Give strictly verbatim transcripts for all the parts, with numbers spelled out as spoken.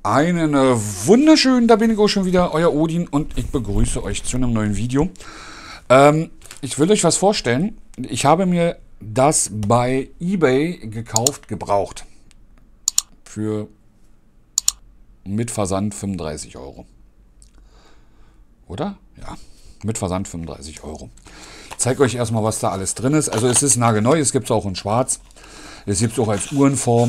Einen äh, wunderschönen, da bin ich auch schon wieder, euer Odin und ich begrüße euch zu einem neuen Video. Ähm, ich will euch was vorstellen. Ich habe mir das bei eBay gekauft, gebraucht. Für mit Versand fünfunddreißig Euro. Oder? Ja, mit Versand fünfunddreißig Euro. Ich zeige euch erstmal, was da alles drin ist. Also es ist nagelneu, es gibt es auch in schwarz. Es gibt es auch als Uhrenform.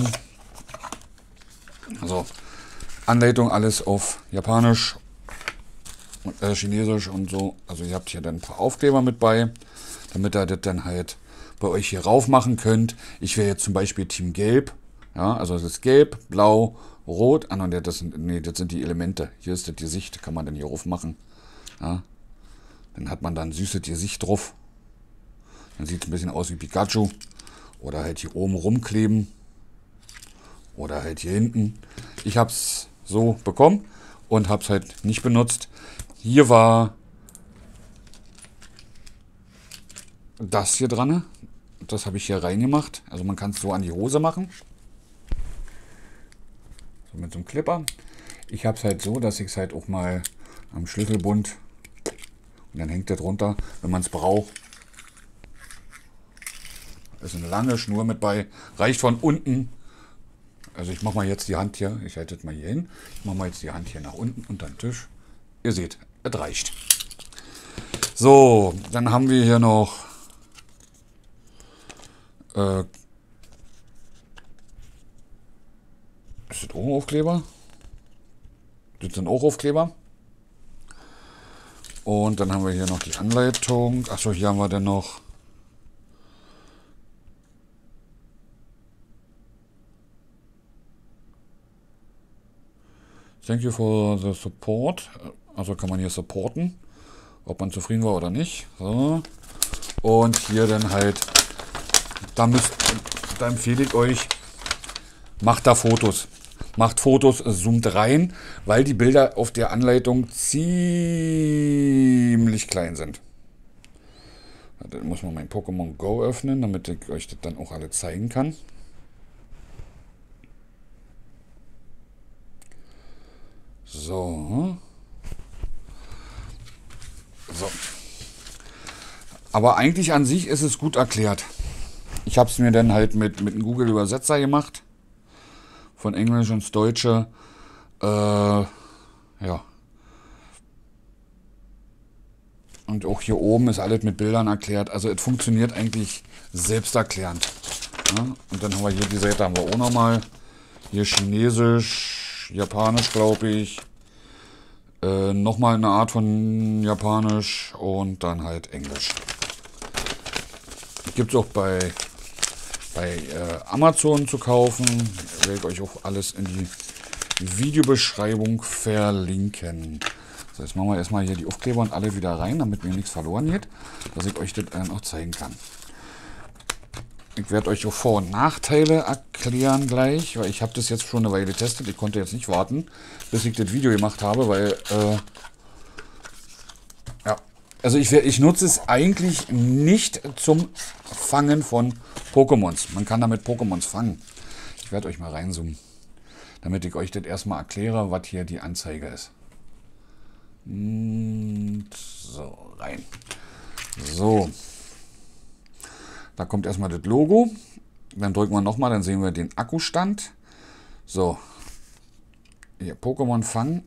Also Anleitung alles auf Japanisch, äh, Chinesisch und so. Also ihr habt hier dann ein paar Aufkleber mit bei, damit ihr das dann halt bei euch hier rauf machen könnt. Ich wäre jetzt zum Beispiel Team Gelb. Ja, also es ist Gelb, Blau, Rot. Ah, nein, das sind, nee, das sind die Elemente. Hier ist das Gesicht, kann man dann hier rauf machen. Ja. Dann hat man dann süßes Gesicht drauf. Dann sieht es ein bisschen aus wie Pikachu. Oder halt hier oben rumkleben. Oder halt hier hinten. Ich habe es so bekommen und habe es halt nicht benutzt. Hier war das hier dran. Das habe ich hier reingemacht. Also man kann es so an die Hose machen. So mit so einem Clipper. Ich habe es halt so, dass ich es halt auch mal am Schlüsselbund und dann hängt der drunter, wenn man es braucht. Da ist eine lange Schnur mit bei. Reicht von unten. Also ich mache mal jetzt die Hand hier, ich halte das mal hier hin. Ich mache mal jetzt die Hand hier nach unten unter den Tisch. Ihr seht, es reicht. So, dann haben wir hier noch äh, ist das auch Aufkleber? Das sind auch Aufkleber. Und dann haben wir hier noch die Anleitung. Achso, hier haben wir dann noch Thank you for the support. Also kann man hier supporten, ob man zufrieden war oder nicht. So. Und hier dann halt, da, müsst, da empfehle ich euch, macht da Fotos. Macht Fotos, zoomt rein, weil die Bilder auf der Anleitung ziemlich klein sind. Dann muss man mein Pokémon Go öffnen, damit ich euch das dann auch alle zeigen kann. So. So. Aber eigentlich an sich ist es gut erklärt. Ich habe es mir dann halt mit, mit einem Google-Übersetzer gemacht. Von Englisch ins Deutsche. Äh, ja. Und auch hier oben ist alles mit Bildern erklärt. Also es funktioniert eigentlich selbsterklärend. Ja? Und dann haben wir hier die Seite haben wir auch nochmal. Hier Chinesisch. Japanisch, glaube ich. Äh, Nochmal eine Art von Japanisch und dann halt Englisch. Gibt es auch bei, bei äh, Amazon zu kaufen. Werde ich euch auch alles in die Videobeschreibung verlinken. So, jetzt machen wir erstmal hier die Aufkleber und alle wieder rein, damit mir nichts verloren geht, dass ich euch das dann auch zeigen kann. Ich werde euch auch Vor- und Nachteile erklären gleich, weil ich habe das jetzt schon eine Weile getestet. Ich konnte jetzt nicht warten, bis ich das Video gemacht habe, weil, äh, ja, also ich, ich nutze es eigentlich nicht zum Fangen von Pokémons. Man kann damit Pokémons fangen. Ich werde euch mal reinzoomen, damit ich euch das erstmal erkläre, was hier die Anzeige ist. Und so, rein. So. Da kommt erstmal das Logo. Dann drücken wir nochmal, dann sehen wir den Akkustand. So. Hier, Pokémon fangen.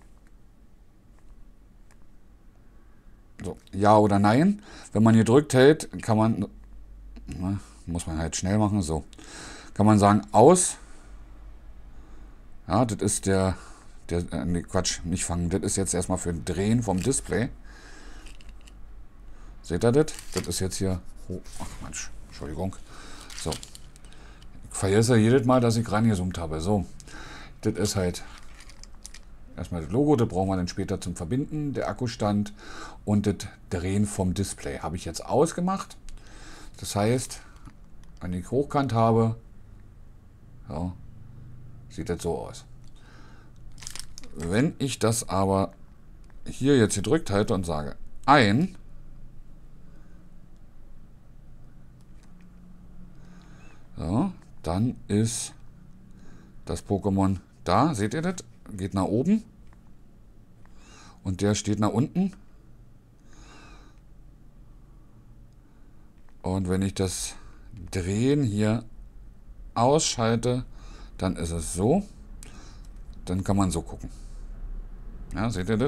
So, ja oder nein. Wenn man hier drückt hält, kann man, na, muss man halt schnell machen, so. Kann man sagen, aus. Ja, das ist der, der, äh, nee, Quatsch, nicht fangen. Das ist jetzt erstmal für Drehen vom Display. Seht ihr das? Das ist jetzt hier. Oh, ach Mensch, Entschuldigung. So. Ich vergesse jedes Mal, dass ich reingezoomt habe. So. Das ist halt erstmal das Logo, das brauchen wir dann später zum Verbinden, der Akkustand und das Drehen vom Display. Habe ich jetzt ausgemacht. Das heißt, wenn ich hochkant habe, so, sieht das so aus. Wenn ich das aber hier jetzt gedrückt halte und sage ein, so, dann ist das Pokémon da. Seht ihr das? geht nach oben und der steht nach unten. Und wenn ich das Drehen hier ausschalte, dann ist es so. Dann kann man so gucken. Ja, seht ihr das?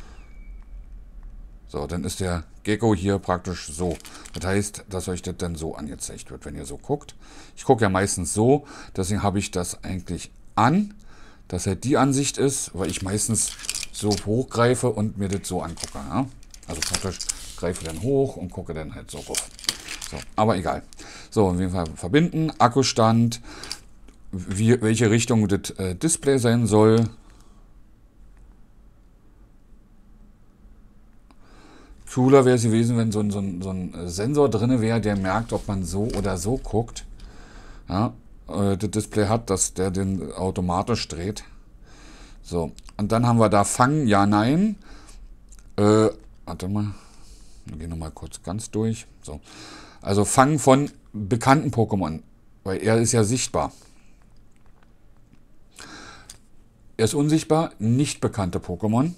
So, dann ist der Gecko hier praktisch so. Das heißt, dass euch das dann so angezeigt wird, wenn ihr so guckt. Ich gucke ja meistens so, deswegen habe ich das eigentlich an, dass halt die Ansicht ist, weil ich meistens so hochgreife und mir das so angucke. Ja? Also praktisch greife dann hoch und gucke dann halt so rauf. So, aber egal. So, auf jeden Fall verbinden, Akkustand, wie, welche Richtung das äh, Display sein soll. Cooler wäre es gewesen, wenn so ein, so ein, so ein Sensor drin wäre, der merkt, ob man so oder so guckt. Ja, äh, das Display hat, dass der den automatisch dreht. So, und dann haben wir da Fangen, ja, nein. Äh, warte mal, wir gehen nochmal kurz ganz durch. So, also Fangen von bekannten Pokémon, weil er ist ja sichtbar. Er ist unsichtbar, nicht bekannte Pokémon.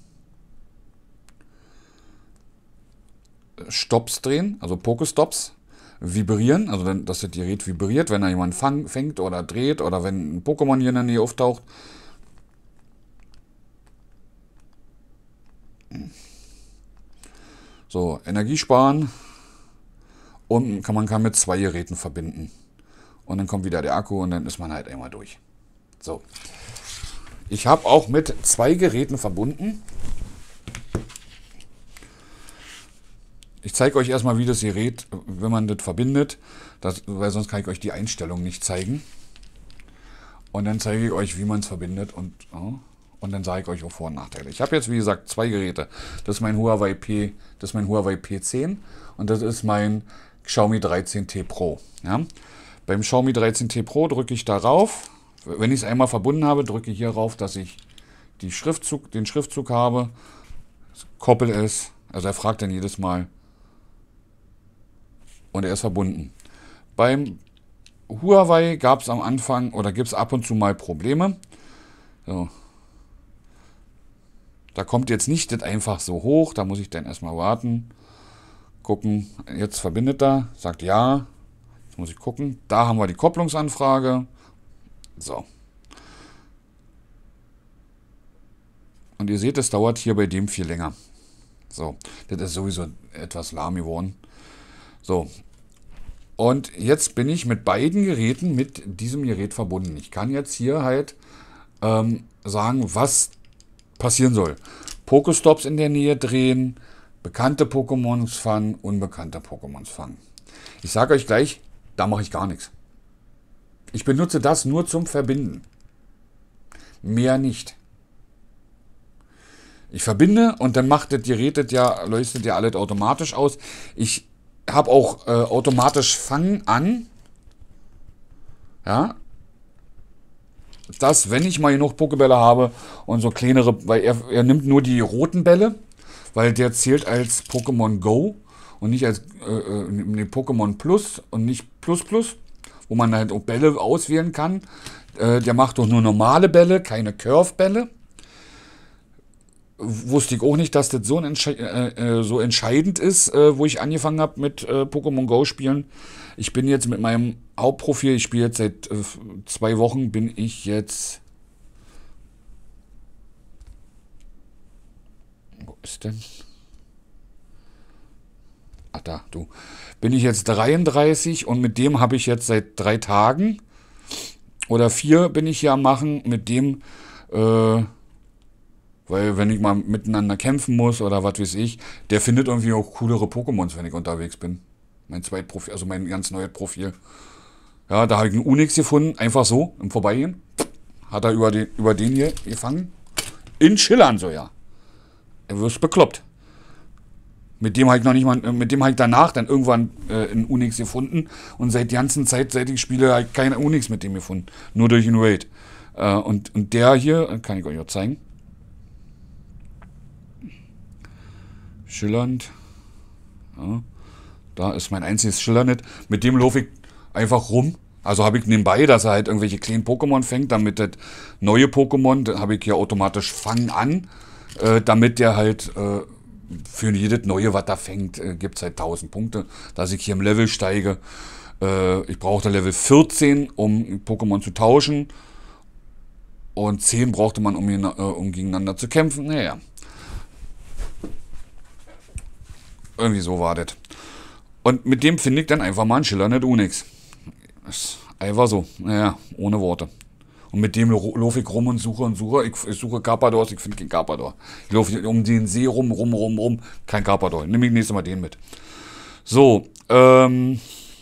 Stops drehen, also Pokestops, vibrieren, also dann, dass das Gerät vibriert, wenn er jemanden fang, fängt oder dreht oder wenn ein Pokémon hier in der Nähe auftaucht. So, Energie sparen und kann, man kann mit zwei Geräten verbinden. Und dann kommt wieder der Akku und dann ist man halt einmal durch. So. Ich habe auch mit zwei Geräten verbunden. Ich zeige euch erstmal, wie das Gerät, wenn man das verbindet, das, weil sonst kann ich euch die Einstellung nicht zeigen. Und dann zeige ich euch, wie man es verbindet und, oh, und dann sage ich euch auch Vor- und Nachteile. Ich habe jetzt, wie gesagt, zwei Geräte. Das ist mein Huawei P, das ist mein Huawei P zehn und das ist mein Xiaomi dreizehn T Pro. Ja? Beim Xiaomi dreizehn T Pro drücke ich darauf. Wenn ich es einmal verbunden habe, drücke ich hier rauf, dass ich die Schriftzug, den Schriftzug habe, koppel es. Also er fragt dann jedes Mal, und er ist verbunden. Beim Huawei gab es am Anfang oder gibt es ab und zu mal Probleme. So. Da kommt jetzt nicht das einfach so hoch, da muss ich dann erstmal warten. Gucken, jetzt verbindet er, sagt ja. Jetzt muss ich gucken. Da haben wir die Kopplungsanfrage. So. Und ihr seht, es dauert hier bei dem viel länger. So, das ist sowieso etwas lahm geworden. So, und jetzt bin ich mit beiden Geräten mit diesem Gerät verbunden. Ich kann jetzt hier halt ähm, sagen, was passieren soll. Pokestops in der Nähe drehen, bekannte Pokémons fangen, unbekannte Pokémons fangen. Ich sage euch gleich, da mache ich gar nichts. Ich benutze das nur zum Verbinden. Mehr nicht. Ich verbinde und dann macht das Gerät das ja, leuchtet ja alles automatisch aus. Ich habe auch äh, automatisch Fangen an. Ja. Das, wenn ich mal genug Pokébälle habe und so kleinere, weil er, er nimmt nur die roten Bälle, weil der zählt als Pokémon Go und nicht als äh, nee, Pokémon Plus und nicht Plus Plus, wo man halt auch Bälle auswählen kann. Äh, der macht doch nur normale Bälle, keine Curve-Bälle. Wusste ich auch nicht, dass das so, ein Entsche äh, so entscheidend ist, äh, wo ich angefangen habe mit äh, Pokémon Go spielen. Ich bin jetzt mit meinem Hauptprofil, ich spiele jetzt seit äh, zwei Wochen, bin ich jetzt... Wo ist denn? Ach da, du. Bin ich jetzt dreiunddreißig und mit dem habe ich jetzt seit drei Tagen oder vier bin ich hier am machen, mit dem... Äh, Weil wenn ich mal miteinander kämpfen muss oder was weiß ich, der findet irgendwie auch coolere Pokémons, wenn ich unterwegs bin. Mein Zweitprofil, also mein ganz neues Profil. Ja, da habe ich einen Unix gefunden, einfach so, im Vorbeigehen. Hat er über den, über den hier gefangen. In Schillern so, ja. Er wird bekloppt. Mit dem habe ich noch nicht mal, mit dem habe ich danach dann irgendwann äh, einen Unix gefunden. Und seit der ganzen Zeit, seit ich spiele, habe ich keinen Unix mit dem gefunden. Nur durch einen Raid. Äh, und, und der hier, kann ich euch auch zeigen. Schillernd. Ja, da ist mein einziges Schillernet. Mit dem laufe ich einfach rum. Also habe ich nebenbei, dass er halt irgendwelche kleinen Pokémon fängt, damit das neue Pokémon, da habe ich hier automatisch Fangen an, äh, damit der halt äh, für jedes neue, was er fängt, äh, gibt es halt tausend Punkte, dass ich hier im Level steige. Äh, ich brauchte Level vierzehn, um Pokémon zu tauschen. Und zehn brauchte man, um, ihn, äh, um gegeneinander zu kämpfen. Naja. Irgendwie so war das. Und mit dem finde ich dann einfach mal einen schillernden Onix. Ist einfach so. Naja, ohne Worte. Und mit dem laufe ich rum und suche und suche. Ich, ich suche Carpadors, ich finde keinen Carpador. Ich laufe um den See rum, rum, rum, rum. Kein Carpador. Nehme ich nächstes Mal den mit. So, ähm...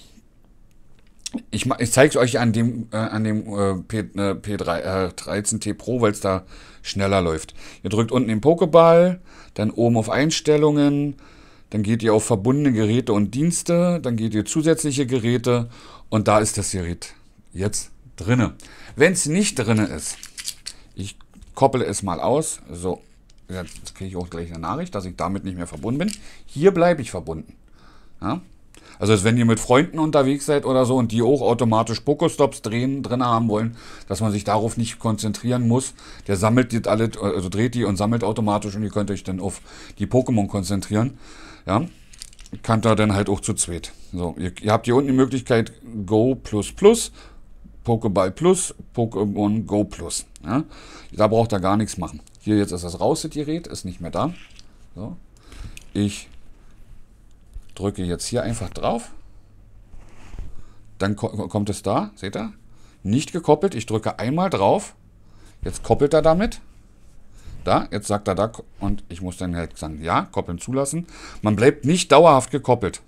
Ich, ich zeige es euch an dem, äh, an dem äh, P, äh, P drei, äh, dreizehn T Pro, weil es da schneller läuft. Ihr drückt unten den Pokéball, dann oben auf Einstellungen, dann geht ihr auf verbundene Geräte und Dienste, dann geht ihr zusätzliche Geräte und da ist das Gerät jetzt drinne. Wenn es nicht drinne ist, ich koppel es mal aus, so, jetzt kriege ich auch gleich eine Nachricht, dass ich damit nicht mehr verbunden bin. Hier bleibe ich verbunden. Ja? Also wenn ihr mit Freunden unterwegs seid oder so und die auch automatisch Pokestops drehen, drin haben wollen, dass man sich darauf nicht konzentrieren muss. Der sammelt die alle, also dreht die und sammelt automatisch und ihr könnt euch dann auf die Pokémon konzentrieren. Ja, kann da dann halt auch zu zweit. So, ihr, ihr habt hier unten die Möglichkeit Go plus plus, Pokéball plus, Pokémon Go plus. Ja, da braucht ihr gar nichts machen. Hier jetzt ist das raus, das Gerät, ist nicht mehr da. So, ich drücke jetzt hier einfach drauf, dann ko kommt es da, seht ihr? Nicht gekoppelt, ich drücke einmal drauf, jetzt koppelt er damit, da, jetzt sagt er da, und ich muss dann halt sagen, ja, koppeln zulassen. Man bleibt nicht dauerhaft gekoppelt.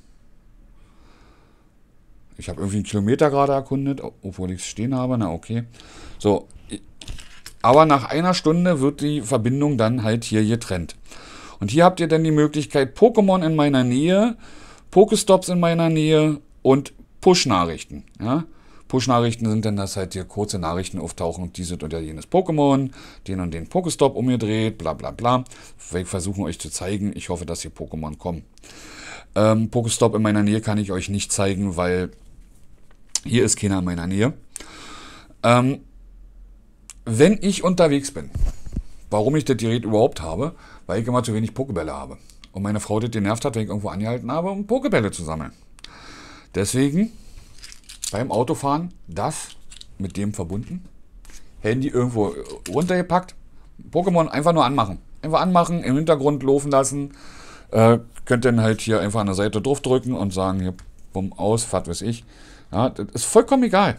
Ich habe irgendwie einen Kilometer gerade erkundet, obwohl ich es stehen habe, na okay. So, aber nach einer Stunde wird die Verbindung dann halt hier getrennt. Und hier habt ihr dann die Möglichkeit, Pokémon in meiner Nähe, Pokestops in meiner Nähe und Push-Nachrichten. Ja? Push-Nachrichten sind dann, dass halt hier kurze Nachrichten auftauchen und dieses oder jenes Pokémon, den und den Pokestop umgedreht, bla bla bla. Wir versuchen euch zu zeigen. Ich hoffe, dass hier Pokémon kommen. Ähm, Pokestop in meiner Nähe kann ich euch nicht zeigen, weil hier ist keiner in meiner Nähe. Ähm, wenn ich unterwegs bin, warum ich das Gerät überhaupt habe, weil ich immer zu wenig Pokebälle habe. Und meine Frau das genervt hat, wenn ich irgendwo angehalten habe, um Pokebälle zu sammeln. Deswegen beim Autofahren das mit dem verbunden. Handy irgendwo runtergepackt. Pokémon einfach nur anmachen. Einfach anmachen, im Hintergrund laufen lassen. Äh, könnt dann halt hier einfach an der Seite drauf drücken und sagen, hier, bumm, aus, was weiß ich. Ja, das ist vollkommen egal.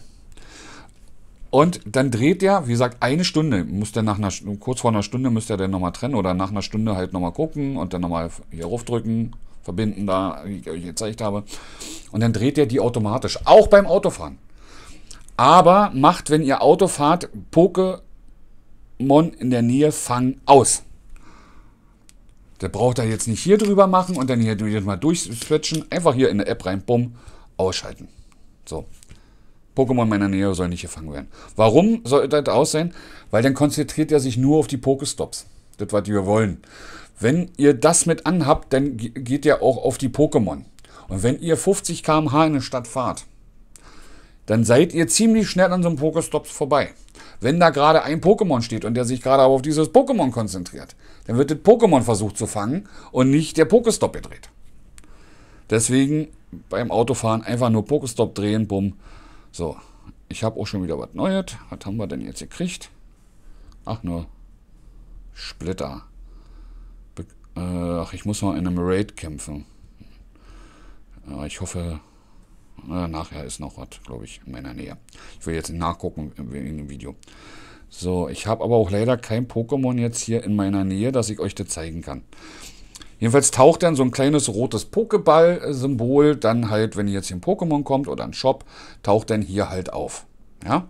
Und dann dreht der, wie gesagt, eine Stunde, muss der nach einer, kurz vor einer Stunde müsst ihr dann nochmal trennen oder nach einer Stunde halt nochmal gucken und dann nochmal hier raufdrücken, verbinden da, wie ich euch gezeigt habe. Und dann dreht der die automatisch, auch beim Autofahren. Aber macht, wenn ihr Auto fahrt, Pokémon in der Nähe fangen aus. Der braucht er jetzt nicht hier drüber machen und dann hier mal durchswitchen, einfach hier in der App rein, bumm, ausschalten. So. Pokémon in meiner Nähe soll nicht gefangen werden. Warum soll das aussehen? Weil dann konzentriert er sich nur auf die Pokestops. Das, was wir wollen. Wenn ihr das mit anhabt, dann geht ihr auch auf die Pokémon. Und wenn ihr fünfzig Kilometer pro Stunde in der Stadt fahrt, dann seid ihr ziemlich schnell an so einem Pokestops vorbei. Wenn da gerade ein Pokémon steht und der sich gerade auf dieses Pokémon konzentriert, dann wird das Pokémon versucht zu fangen und nicht der Pokestop gedreht. Deswegen beim Autofahren einfach nur Pokestop drehen, bumm. So, ich habe auch schon wieder was Neues. Was haben wir denn jetzt gekriegt? Ach, nur Splitter. Be äh, ach, ich muss mal in einem Raid kämpfen. Ja, ich hoffe, äh, nachher ist noch was, glaube ich, in meiner Nähe. Ich will jetzt nachgucken in dem Video. So, ich habe aber auch leider kein Pokémon jetzt hier in meiner Nähe, dass ich euch das zeigen kann. Jedenfalls taucht dann so ein kleines rotes Pokéball-Symbol dann halt, wenn ihr jetzt hier ein Pokémon kommt oder ein Shop, taucht dann hier halt auf. Ja?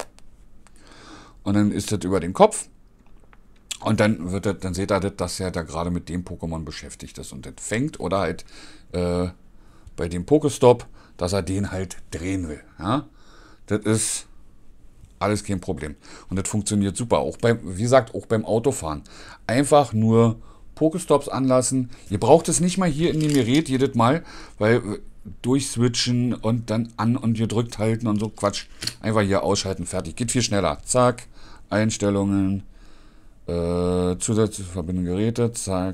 Und dann ist das über den Kopf. Und dann wird das, dann seht ihr, dass er da gerade mit dem Pokémon beschäftigt ist und das fängt oder halt äh, bei dem Pokestop, dass er den halt drehen will. Ja? Das ist alles kein Problem. Und das funktioniert super. Auch beim, wie gesagt, auch beim Autofahren. Einfach nur Pokestops anlassen. Ihr braucht es nicht mal hier in dem Gerät jedes Mal, weil durchswitchen und dann an und gedrückt halten und so Quatsch. Einfach hier ausschalten, fertig. Geht viel schneller. Zack, Einstellungen, äh, zusätzliche Verbindung Geräte, zack,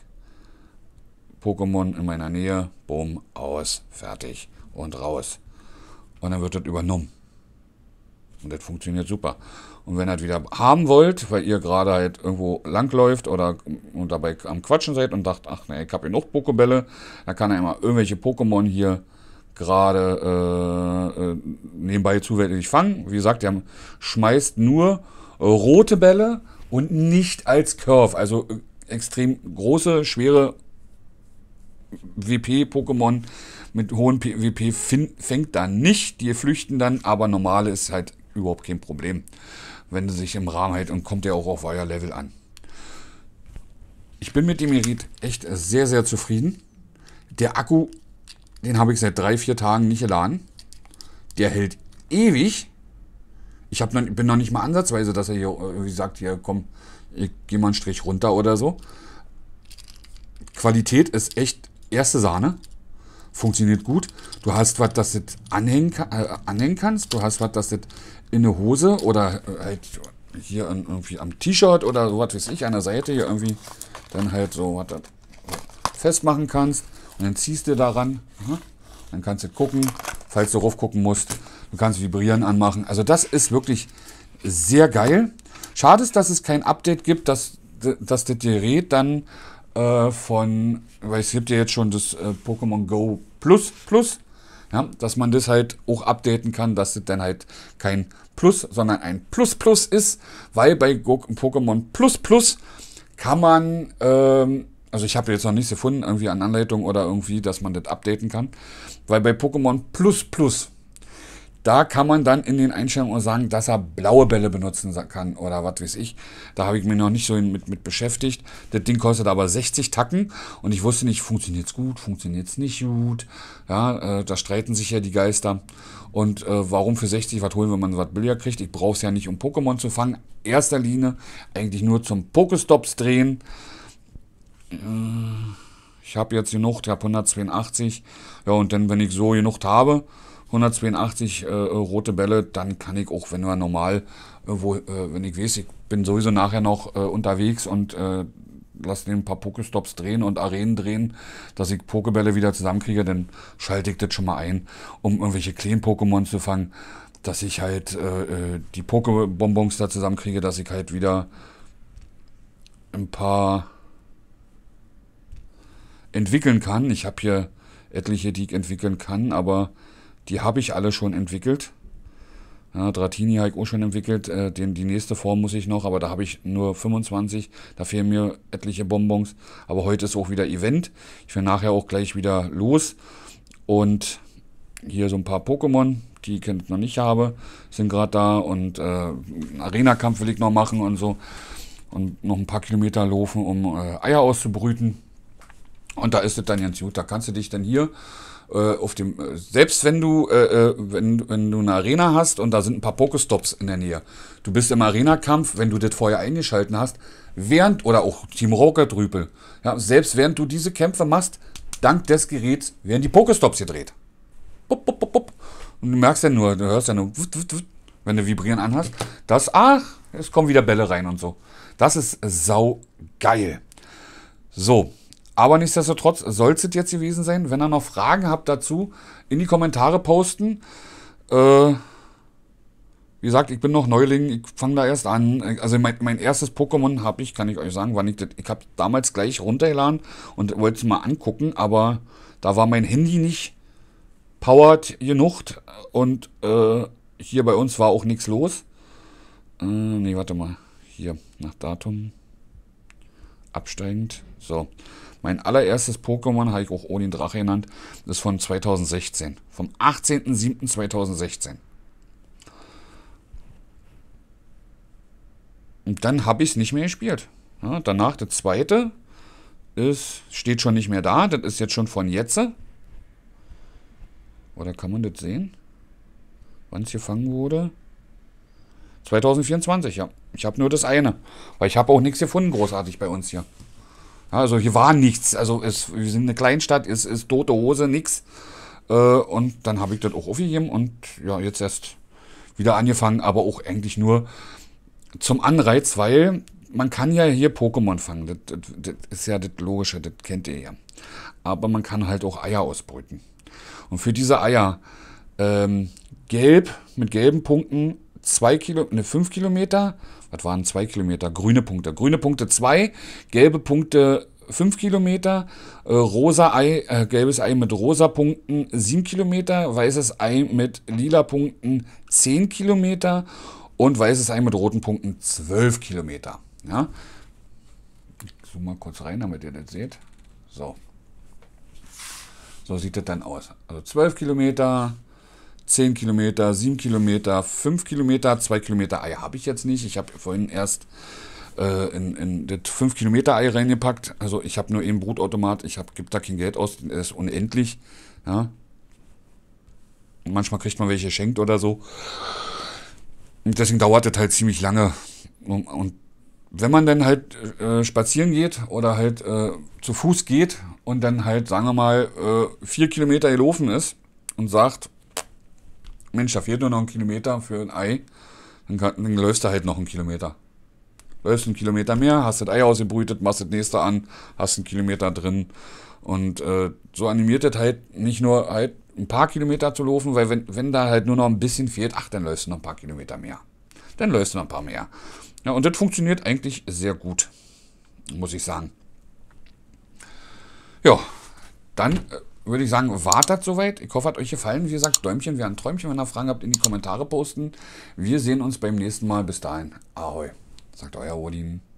Pokémon in meiner Nähe, bumm, aus, fertig und raus. Und dann wird das übernommen. Und das funktioniert super. Und wenn ihr das wieder haben wollt, weil ihr gerade halt irgendwo langläuft oder und dabei am Quatschen seid und dacht, ach ne, ich habe genug Pokébälle, dann kann er immer irgendwelche Pokémon hier gerade äh, äh, nebenbei zusätzlich fangen. Wie gesagt, der schmeißt nur rote Bälle und nicht als Curve. Also äh, extrem große, schwere W P-Pokémon mit hohem W P fängt da nicht. Die flüchten dann, aber normale ist halt überhaupt kein Problem, wenn sie sich im Rahmen hält und kommt ja auch auf euer Level an. Ich bin mit dem Gerät echt sehr, sehr zufrieden. Der Akku, den habe ich seit drei, vier Tagen nicht geladen. Der hält ewig. Ich hab noch, bin noch nicht mal ansatzweise, dass er hier, wie sagt, hier, komm, ich gehe mal einen Strich runter oder so. Qualität ist echt erste Sahne. Funktioniert gut. Du hast was, das du anhängen, äh, anhängen kannst. Du hast was, das du in eine Hose oder äh, halt hier an, irgendwie am T-Shirt oder so was weiß ich, an der Seite hier irgendwie dann halt so was festmachen kannst. Und dann ziehst du daran. Aha. Dann kannst du gucken, falls du rauf gucken musst. Du kannst Vibrieren anmachen. Also das ist wirklich sehr geil. Schade ist, dass es kein Update gibt, dass, dass das Gerät dann äh, von, weil es gibt ja jetzt schon das äh, Pokémon Go Plus Plus, ja, dass man das halt auch updaten kann, dass das dann halt kein Plus, sondern ein Plus Plus ist, weil bei Pokémon Plus Plus kann man, ähm, also ich habe jetzt noch nichts gefunden, irgendwie an Anleitung oder irgendwie, dass man das updaten kann, weil bei Pokémon Plus Plus, da kann man dann in den Einstellungen sagen, dass er blaue Bälle benutzen kann oder was weiß ich. Da habe ich mich noch nicht so mit, mit beschäftigt. Das Ding kostet aber sechzig Tacken und ich wusste nicht, funktioniert es gut, funktioniert es nicht gut. Ja, äh, da streiten sich ja die Geister. Und äh, warum für sechzig was holen, wenn man was billiger kriegt? Ich brauche es ja nicht, um Pokémon zu fangen. Erster Linie eigentlich nur zum Pokestops drehen. Äh, ich habe jetzt genug, ich habe hundertzweiundachtzig. Ja, und dann, wenn ich so genug habe, hundertzweiundachtzig äh, rote Bälle, dann kann ich auch, wenn wir normal, äh, wo, äh, wenn ich weiß, ich bin sowieso nachher noch äh, unterwegs und äh, lasse den ein paar Pokestops drehen und Arenen drehen, dass ich Pokebälle wieder zusammenkriege, dann schalte ich das schon mal ein, um irgendwelche kleinen Pokémon zu fangen, dass ich halt äh, die Pokebonbons da zusammenkriege, dass ich halt wieder ein paar entwickeln kann. Ich habe hier etliche, die ich entwickeln kann, aber die habe ich alle schon entwickelt. Ja, Dratini habe ich auch schon entwickelt. Äh, den, die nächste Form muss ich noch, aber da habe ich nur fünfundzwanzig. Da fehlen mir etliche Bonbons. Aber heute ist auch wieder Event. Ich will nachher auch gleich wieder los. Und hier so ein paar Pokémon, die ich noch nicht habe, sind gerade da. Und äh, einen Arena-Kampf will ich noch machen und so. Und noch ein paar Kilometer laufen, um äh, Eier auszubrüten. Und da ist es dann ganz gut. Da kannst du dich dann hier auf dem, selbst wenn du, äh, wenn, wenn du eine Arena hast und da sind ein paar Pokestops in der Nähe, du bist im Arena-Kampf, wenn du das vorher eingeschalten hast, während, oder auch Team Rocket Rüpel, ja, selbst während du diese Kämpfe machst, dank des Geräts werden die Pokestops gedreht. Bup, bup, bup, bup. Und du merkst ja nur, du hörst ja nur, wenn du Vibrieren anhast, dass, ach, es kommen wieder Bälle rein und so. Das ist sau geil. So. Aber nichtsdestotrotz soll es jetzt gewesen sein. Wenn ihr noch Fragen habt dazu, in die Kommentare posten. Äh, wie gesagt, ich bin noch Neuling, ich fange da erst an. Also mein, mein erstes Pokémon habe ich, kann ich euch sagen, wann ich das, ich habe damals gleich runtergeladen und wollte es mal angucken, aber da war mein Handy nicht powered genug und äh, hier bei uns war auch nichts los. Äh, nee, warte mal. Hier, nach Datum. Absteigend. So. Mein allererstes Pokémon, habe ich auch Odin Drache genannt, ist von zweitausendsechzehn. Vom achtzehnten siebten zweitausendsechzehn. Und dann habe ich es nicht mehr gespielt. Ja, danach das zweite ist, steht schon nicht mehr da. Das ist jetzt schon von jetzt. Oder kann man das sehen? Wann es gefangen wurde? zweitausendvierundzwanzig, ja. Ich habe nur das eine. Weil ich habe auch nichts gefunden, großartig bei uns hier. Also hier war nichts, also es, wir sind eine Kleinstadt, es ist tote Hose, nix. Äh, Äh, und dann habe ich das auch aufgegeben und ja, jetzt erst wieder angefangen, aber auch eigentlich nur zum Anreiz, weil man kann ja hier Pokémon fangen. Das, das, das ist ja das Logische, das kennt ihr ja. Aber man kann halt auch Eier ausbrüten. Und für diese Eier ähm, gelb mit gelben Punkten zwei Kilo, ne, fünf Kilometer. Was waren zwei Kilometer? Grüne Punkte. Grüne Punkte zwei, gelbe Punkte fünf Kilometer, äh, rosa Ei, äh, gelbes Ei mit rosa Punkten sieben Kilometer, weißes Ei mit lila Punkten zehn Kilometer und weißes Ei mit roten Punkten zwölf Kilometer. Ja? Ich zoome mal kurz rein, damit ihr das seht. So. So sieht das dann aus. Also zwölf Kilometer, zehn Kilometer, sieben Kilometer, fünf Kilometer, zwei Kilometer Ei habe ich jetzt nicht. Ich habe vorhin erst äh, in, in das fünf Kilometer Ei reingepackt. Also ich habe nur einen Brutautomat. Ich gebe da kein Geld aus. Der ist unendlich. Ja. Und manchmal kriegt man welche geschenkt oder so. Und deswegen dauert das halt ziemlich lange. Und, und wenn man dann halt äh, spazieren geht oder halt äh, zu Fuß geht und dann halt, sagen wir mal, äh, vier Kilometer gelaufen ist und sagt, Mensch, da fehlt nur noch ein Kilometer für ein Ei, dann, kann, dann läufst du halt noch einen Kilometer. Läufst einen Kilometer mehr, hast das Ei ausgebrütet, machst das nächste an, hast einen Kilometer drin. Und äh, so animiert das halt nicht nur halt ein paar Kilometer zu laufen, weil wenn, wenn da halt nur noch ein bisschen fehlt, ach, dann läufst du noch ein paar Kilometer mehr. Dann läufst du noch ein paar mehr. Ja, und das funktioniert eigentlich sehr gut, muss ich sagen. Ja, dann äh, würde ich sagen, wartet soweit. Ich hoffe, hat euch gefallen. Wie gesagt, Däumchen wäre ein Träumchen. Wenn ihr Fragen habt, in die Kommentare posten. Wir sehen uns beim nächsten Mal. Bis dahin. Ahoi, sagt euer Odin.